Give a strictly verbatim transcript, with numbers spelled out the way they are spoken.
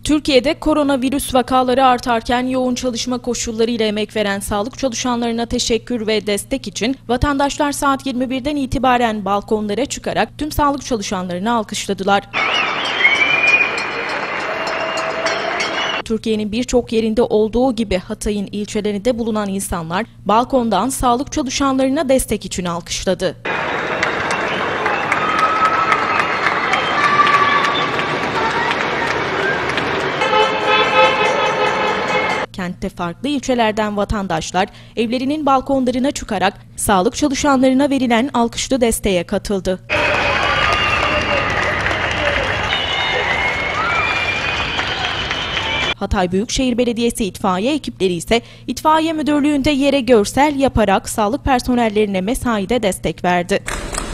Türkiye'de koronavirüs vakaları artarken yoğun çalışma koşullarıyla emek veren sağlık çalışanlarına teşekkür ve destek için vatandaşlar saat yirmi birden itibaren balkonlara çıkarak tüm sağlık çalışanlarını alkışladılar. Türkiye'nin birçok yerinde olduğu gibi Hatay'ın ilçelerinde bulunan insanlar balkondan sağlık çalışanlarına destek için alkışladı. Kentte farklı ilçelerden vatandaşlar evlerinin balkonlarına çıkarak sağlık çalışanlarına verilen alkışlı desteğe katıldı. Hatay Büyükşehir Belediyesi itfaiye ekipleri ise itfaiye müdürlüğünde yere görsel yaparak sağlık personellerine mesaide destek verdi.